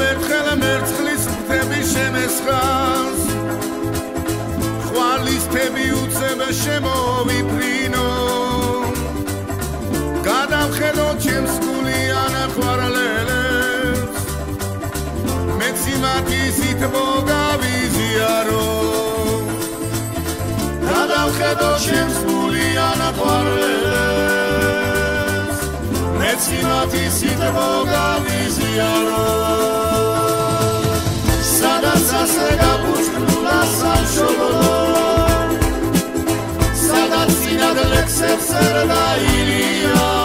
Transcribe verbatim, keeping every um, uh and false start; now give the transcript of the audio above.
ერთხელ მერცხლის ფრთები შემესხავს ხვალის ფები უცებ შემოვიფრინო გადავხედო ჩემს გულიან ხვარლელებს მეც იმათი სით მოგავიზიარო გადავხედო ჩემს გულიან ხვარლელებს მეც იმათი სით მოგავიზიარო სადაც ასე გაბუჩქნულა სამშობლო სადაც წინად ლექსებს ერდა ილია